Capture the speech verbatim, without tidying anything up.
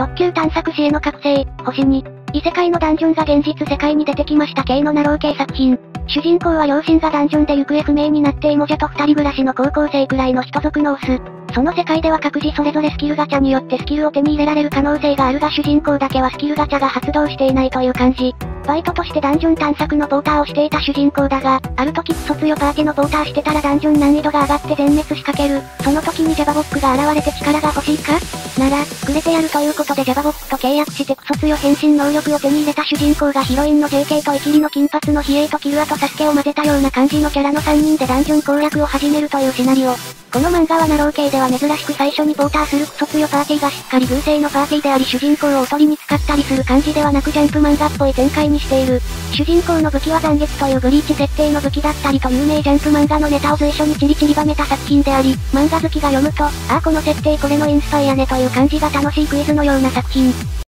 特急探索士への覚醒、星に、異世界のダンジョンが現実世界に出てきました系のナロー系作品。主人公は両親がダンジョンで行方不明になってイモジャと二人暮らしの高校生くらいの人族のオス。その世界では各自それぞれスキルガチャによってスキルを手に入れられる可能性があるが主人公だけはスキルガチャが発動していないという感じ。バイトとしてダンジョン探索のポーターをしていた主人公だが、ある時クソ強パーティのポーターしてたらダンジョン難易度が上がって全滅しかける。その時にジャバボックが現れて力が欲しいかなら、くれてやるということでジャバボックと契約してクソ強変身能力を手に入れた主人公がヒロインの ジェーケー とイキリの金髪のヒエイとキルアとサスケを混ぜたような感じのキャラのさんにんでダンジョン攻略を始めるというシナリオ。この漫画はナロー系では珍しく最初にポーターするクソ強パーティーがしっかり偶性のパーティーであり主人公をおとりに使ったりする感じではなくジャンプ漫画っぽい展開にしている。主人公の武器は残月というブリーチ設定の武器だったりと有名ジャンプ漫画のネタを随所にチリチリばめた作品であり、漫画好きが読むと、ああこの設定これのインスパイアねという感じが楽しいクイズのような作品。